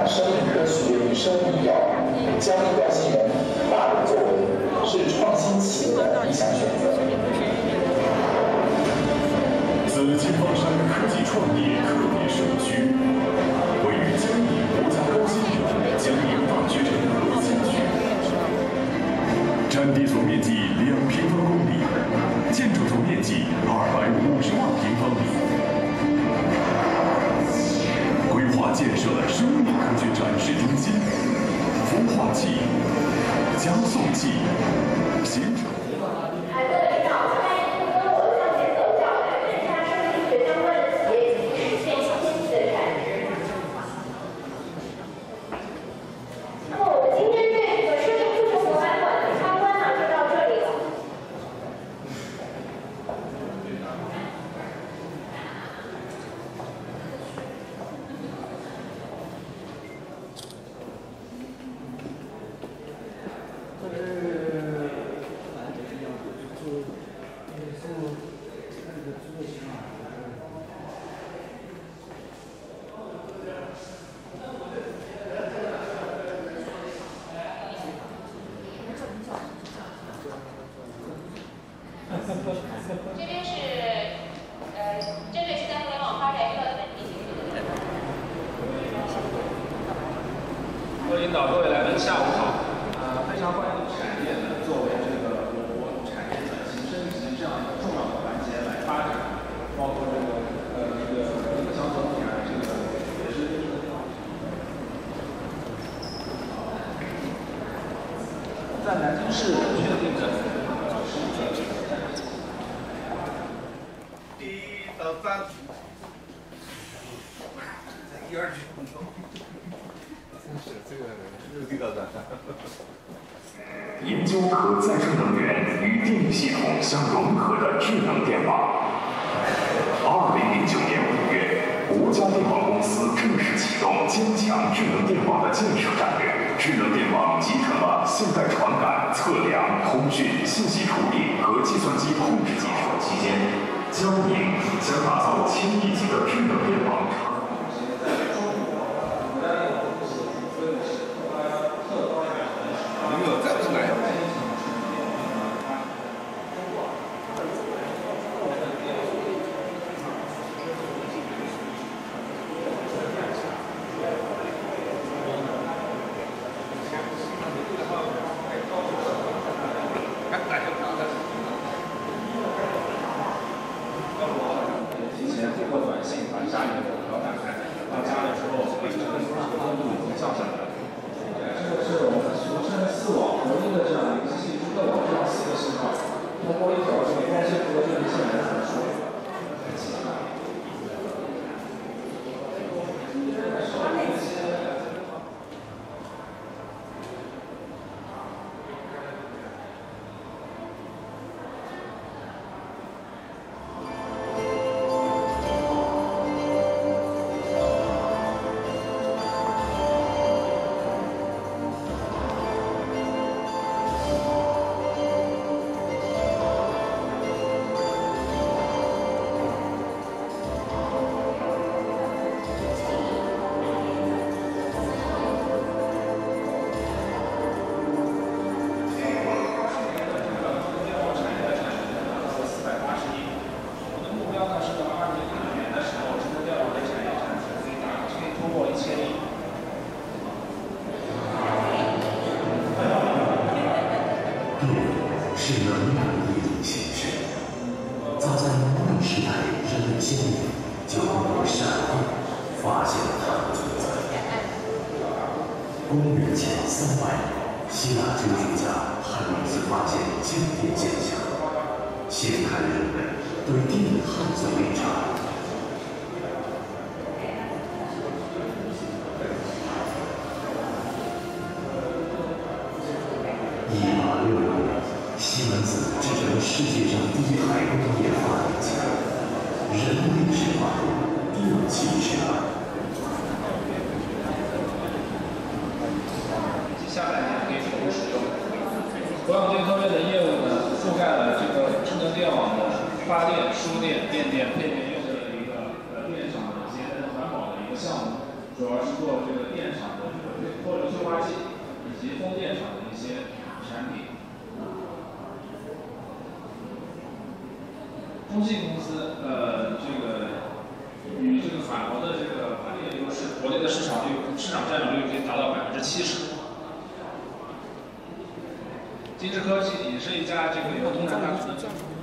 生命科学与生物医药，将医疗技能大有作为，是创新企业的理想选择。 紫金方山科技创业特别社区，位于江宁国家高新区江宁大学城核心区，占地总面积2平方公里，建筑总面积252平方米。规划建设生命科学展示中心、孵化器、加速器、携程。 这边是针对现在互联网发展遇到的问题。 各位领导、各位来宾，下午好。非常欢迎产业呢作为这个我国产业转型升级这样一个重要的环节来发展，包括这个影响总体啊，这个也是。在南京市确定的。 3组，1、2句工作。 是这个地道的。 研究可再生能源与电力系统相融合的智能电网。2009年5月，国家电网公司正式启动坚强智能电网的建设战略。智能电网集成了现代传感、测量、通讯、信息处理和计算机控制技术。期间，江宁将打造1000亿级的智能电网。 没有，再不来。 是能量的一种形式。早在农历时代，人类先民就通过闪电发现了它的存在。公元前300年，希腊哲学家汉密斯发现静电现象，掀开了人类对电的探索历程。1866年，西门子制成了世界上第一台工业发电机，人类是发动电气时代。 下半年可以投入使用。国网电科院的业务呢，覆盖了这个智能电网的发电、输电、变电、配电用的一个电厂的节能环保的一个项目。 主要是做这个电厂的这个脱硫催化剂以及风电场的一些产品。中信公司这个与这个法国的这个行业优势，国内的市场占有率可以达到70%。金智科技也是一家这个由东南大学的